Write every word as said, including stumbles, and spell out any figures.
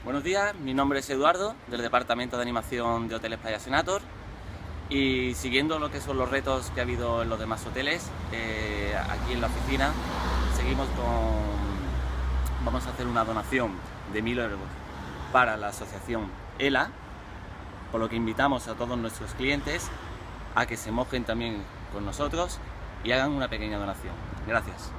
Buenos días, mi nombre es Eduardo, del Departamento de Animación de Hoteles Playa Senator, y siguiendo lo que son los retos que ha habido en los demás hoteles, eh, aquí en la oficina seguimos con... vamos a hacer una donación de mil euros para la asociación ELA, por lo que invitamos a todos nuestros clientes a que se mojen también con nosotros y hagan una pequeña donación. Gracias.